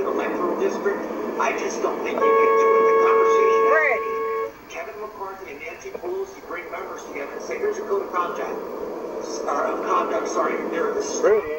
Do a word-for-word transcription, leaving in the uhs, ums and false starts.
electoral district. I just don't think you can do it. The conversation Ready. Kevin McCarthy and Nancy Pelosi bring members together and say, here's your code of conduct. Or of conduct, sorry. They're the